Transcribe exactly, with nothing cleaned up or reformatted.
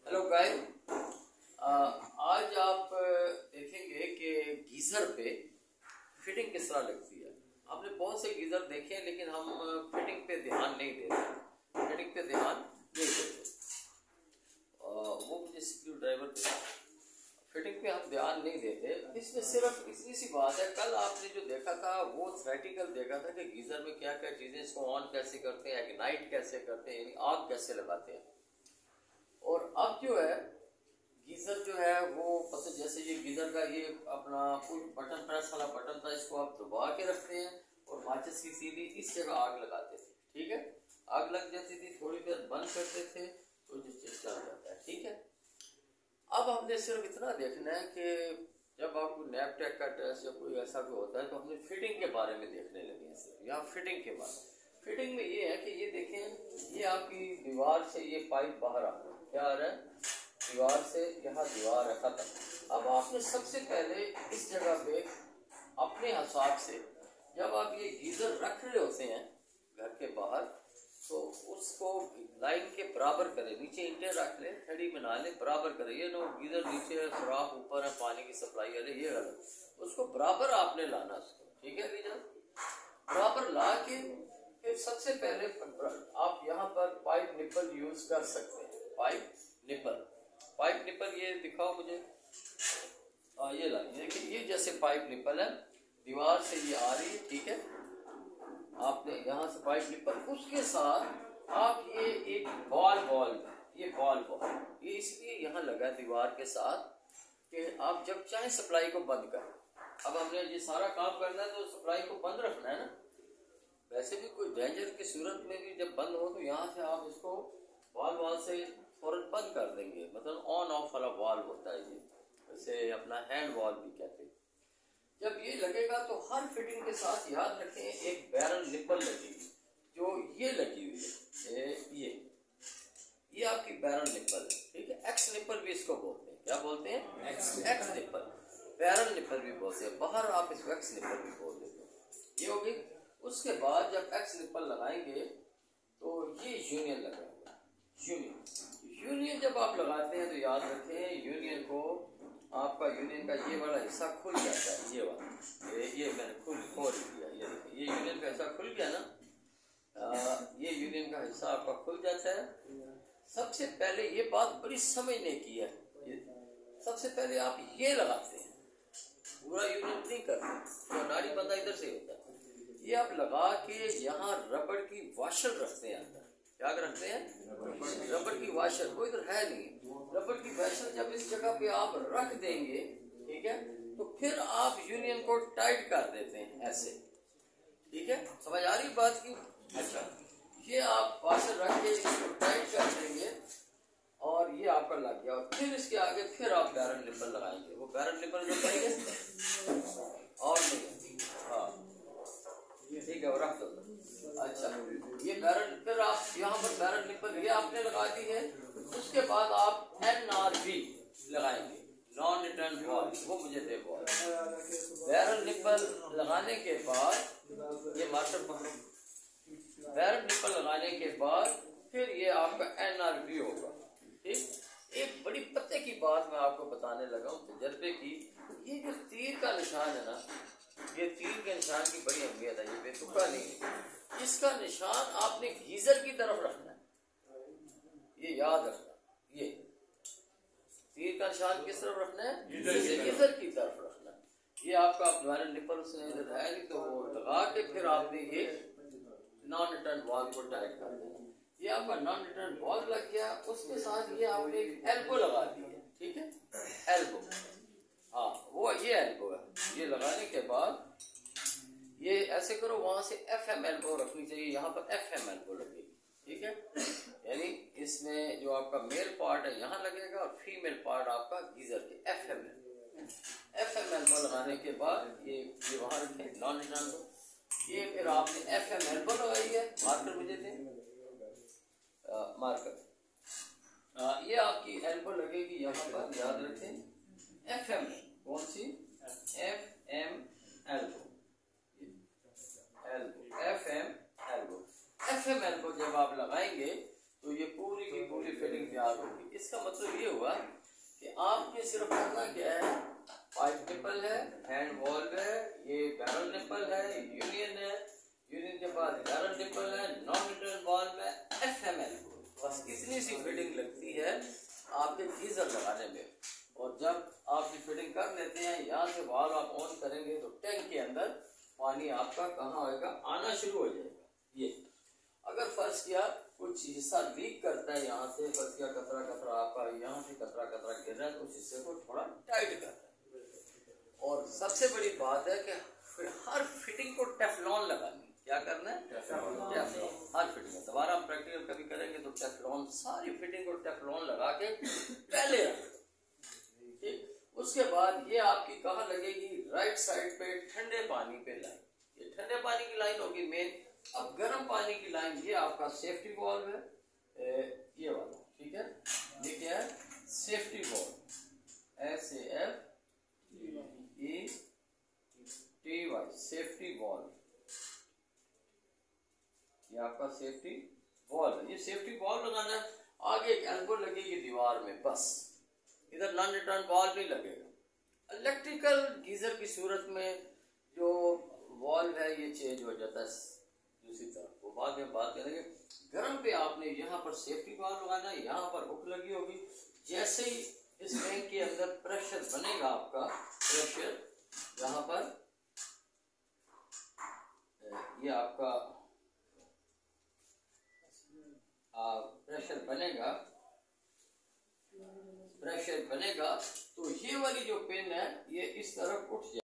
Hello guys, आज आप देखेंगे कि गीज़र पे फिटिंग किस तरह लगती है। आपने बहुत से गीज़र देखे हैं लेकिन हम फिटिंग पे ध्यान नहीं देते फिटिंग पे ध्यान नहीं देते वो मुझे स्क्रू ड्राइवर पे फिटिंग पे हम ध्यान नहीं देते। इसमें सिर्फ इतनी सी बात है, कल आपने जो देखा था वो थ्योरेटिकल देखा था कि गीज़र में क्या क्या चीज़ें, इसको ऑन कैसे करते हैं, इग्नाइट कैसे करते हैं, यानी आग कैसे लगाते हैं। और अब जो है गीज़र जो है वो मतलब जैसे ये गीज़र का ये अपना कोई बटन प्रेस वाला बटन था, इसको आप दबा के रखते हैं और माचिस की सीधी इस जगह आग लगाते थे। ठीक है, आग लग जाती थी, थोड़ी देर बंद करते थे तो जो चीज चल जाता है। ठीक है, अब हमने सिर्फ इतना देखना है कि जब आपको नैपटेक का टेस्ट या कोई ऐसा भी होता है तो हमने फिटिंग के बारे में देखने लगे हैं। सिर्फ यहाँ फिटिंग के बारे में फिटिंग में ये है कि ये देखें, ये आपकी दीवार से ये पाइप बाहर आ रहा है, क्या आ रहा है, दीवार से, यहाँ दीवार है खत्म। अब आपने सबसे पहले इस जगह पे अपने हिसाब से जब आप ये गीज़र रख रहे होते हैं घर के बाहर तो उसको लाइन के बराबर करें, नीचे ईंटें रख लें, खड़ी बना लें, बराबर करें। ये नो गीज़र नीचे है, सुराख ऊपर है, पानी की सप्लाई है, ये गलत, उसको बराबर आपने लाना उसको। ठीक है भैया, बराबर ला के फिर सबसे पहले आप यहाँ पर पाइप निपल यूज कर सकते हैं। पाइप निपल पाइप निपल ये दिखाओ मुझे। आ, ये ला, देखिए ये जैसे पाइप निपल है, दीवार से ये आ रही है। ठीक है, आपने यहाँ से पाइप निपल, उसके साथ आप ये एक बॉल बॉल ये बॉल बॉल ये इसलिए यहाँ लगा दीवार के साथ कि आप जब चाहे सप्लाई को बंद करें। अब हमने ये सारा काम करना है तो सप्लाई को बंद रखना है ना। वैसे भी कोई डेंजर की सूरत में भी जब बंद हो तो यहाँ से आप इसको बॉल बॉल से फौरन बंद कर देंगे। मतलब ऑन ऑफ वाला वाल्व होता है ये, इसे अपना हैंड वाल्व भी कहते हैं। जब ये लगेगा तो हर फिटिंग के साथ याद रखें एक बैरल निपल लगेगी, जो ये लगी हुई है, ये ये आपकी बैरल निपल है। ठीक है, एक्स निपल भी इसको बोलते हैं। क्या बोलते हैं? X X nipple, barrel nipple भी बोलते हैं। बाहर आप इसको एक्स निपल भी बोल देते हैं। ये होगी। उसके बाद जब एक्स निपल लगाएंगे तो ये यूनियन लगाएंगे। यूनियन यूनियन जब आप लगाते हैं तो याद रखें यूनियन को, आपका यूनियन का ये वाला हिस्सा खुल जाता है। ये वाला ये ये मैंने खुल खोल दिया, ये देखिए ये यूनियन का हिस्सा खुल गया ना। आ, ये यूनियन का हिस्सा आपका खुल जाता है। सबसे पहले ये बात बड़ी समझने की है, सबसे पहले आप ये लगाते हैं, पूरा यूनियन नहीं करते, तो नाड़ी बंदा इधर से होता है। ये आप लगा के यहाँ रबड़ की वाशर रखते हैं अंदर। क्या रखते हैं? रबड़ की वाशर, कोई इधर है नहीं। रबड़ की वाशर जब इस जगह पे आप रख देंगे, ठीक है, तो फिर आप यूनियन को टाइट कर देते हैं ऐसे। ठीक है, समझ आ रही बात की? अच्छा, ये आप वाशर रख के इसको टाइट कर देंगे और ये आपका लग गया। और फिर इसके आगे फिर आप बैरल निपल लगाएंगे। वो बैरल निपल जो करेंगे और नहीं, हाँ ठीक है, वो रख दो। अच्छा, ये बैरल, फिर आप यहाँ पर बैरल निपल ये आपने लगा दी है। उसके बाद आप एन आर बी लगाएंगे, नॉन रिटर्न वॉल, वो मुझे दे वॉल। बैरल निपल लगाने के बाद ये मास्टर पकड़ो, बैरल निपल लगाने के बाद फिर ये आपका एन आर बी होगा। ठीक, एक बड़ी पत्ते की बात मैं आपको बताने लगा हूँ तजर्बे की। ये जो तीर का निशान है ना, ये तीर के निशान की बड़ी अहमियत है, ये बेतुका नहीं है। इसका निशान आपने गीजर की तरफ रखना है, ये याद रखना। ये तीर का निशान किस तरफ रखना है? गीजर की तरफ रखना है। ये आपका बैरल निपल से इधर है नहीं तो वो लगा के फिर आपने ये नॉन रिटर्न वॉल को टाइट कर देना। ये आपका नॉन रिटर्न वॉल लग गया। उसके साथ ये आपने एक एल्बो लगा दी है। ठीक है, एल्बो, हाँ वो ये एल्बो है। ये लगाने के बाद ये ऐसे करो, वहां से एफ एम एल्बो रखनी चाहिए, यहाँ पर एफ एम एल्बो लगेगी। ठीक है, यानी इसमें जो आपका मेल पार्ट है यहाँ लगेगा और फीमेल पार्ट आपका गीजर के F M F M elbow लगाने के बाद ये ये वहां रखें नॉन रिटर्न को। ये फिर आपने एफ एम एल्बो लगाई है, मार्कर मुझे दें, मार्कर। ये आपकी एल्बो लगेगी यहाँ पर, याद रखें एफ एम, कौन सी? F M elbow, elbow F M elbow. F M elbow जब आप लगाएंगे तो ये पूरी की पूरी फिटिंग तैयार होगी। इसका मतलब ये हुआ कि आपने सिर्फ करना क्या है, पाइप निपल है, हैंड वॉल्व है, ये बैरल निपल है, यूनियन है, यूनियन के बाद बैरल निपल है, नॉन रिटर्न वॉल्व है, एफ एम एल, बस इतनी सी फिटिंग लगती है आपके गीजर लगाने में। और जब आप ये फिटिंग कर लेते हैं, यहाँ से वाल्व आप ऑन करेंगे तो टैंक के अंदर पानी आपका कहाँ होएगा, आना शुरू हो जाएगा। ये अगर फर्स्ट किया कुछ हिस्सा लीक करता है, यहाँ से फर्स्ट किया कतरा कतरा आपका यहाँ से कतरा कतरा गिर रहा है, तो उस हिस्से को थोड़ा टाइट करता है। और सबसे बड़ी बात है कि हर फिटिंग को टेफलॉन लगानी। क्या करना है, टेफलॉन। हर फिटिंग में दोबारा हम प्रैक्टिकल कभी करेंगे तो टेफलॉन, सारी फिटिंग को टेफलॉन लगा के पहले रखें। उसके बाद ये आपकी कहाँ लगेगी, राइट साइड पे ठंडे पानी पे लाइन। ये ठंडे पानी की लाइन होगी मेन। अब गर्म पानी की लाइन, ये आपका सेफ्टी वॉल्व है, ये वाला, ठीक है। ये क्या है, safety valve, S A F E T Y, safety valve. ये आपका सेफ्टी वॉल्व है। ये सेफ्टी वॉल्व लगाना है। आगे एक एल्बो लगेगी दीवार में, बस इधर नॉन रिटर्न वॉल्व नहीं लगेगा। इलेक्ट्रिकल गीजर की सूरत में जो वॉल्व है ये चेंज हो जाता है दूसरी तरफ, वो बाद में बात करेंगे। गर्म पे आपने यहाँ पर सेफ्टी वॉल्व लगाना है, यहाँ पर हुक लगी होगी। जैसे ही इस टैंक के अंदर प्रेशर बनेगा, आपका प्रेशर यहाँ पर, ये आपका प्रेशर बनेगा, प्रेशर बनेगा तो ये वाली जो पिन है ये इस तरफ उठ जाए।